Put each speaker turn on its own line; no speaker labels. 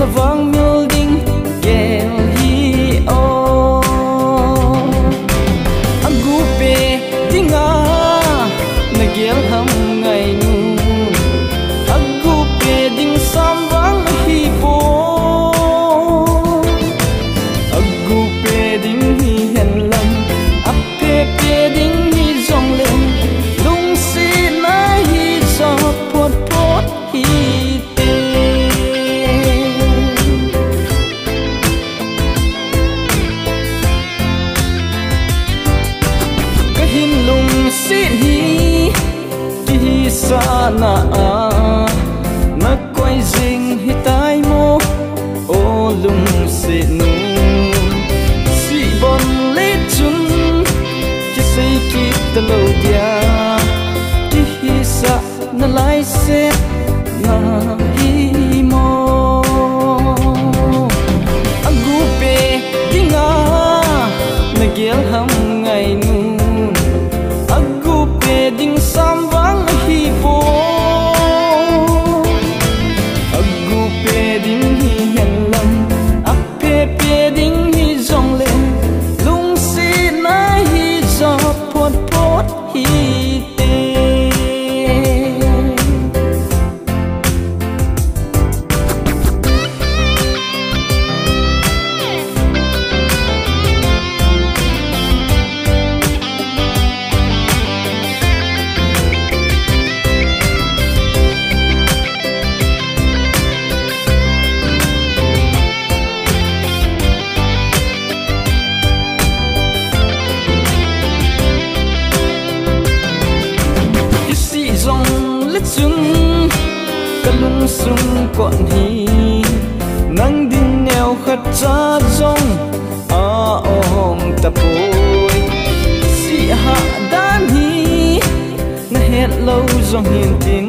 na vang mil ding gel hi o agu pe dinga na gel ham ngai nu agu pe ding sam vang hi po agu pe ding hi hen lam ap pe pe ding hi zong len lung si na hi zo pot pot hi xin hi ki sa na na quay ding hi tai mo o lung se nu si bon le chun ki sei ki ta lo dia ki hi sa na lai se na hi mo agu pe dinga na gel ham ngai nu ding sam vang hi po agu pe ding hi hen lam ap pe pe ding hi zong len lung si na hi zo pot pot hi te chung kalung sung kon hi nang din neo khat cha jong a om ta poi si ha dan hi na het lo jong hin tin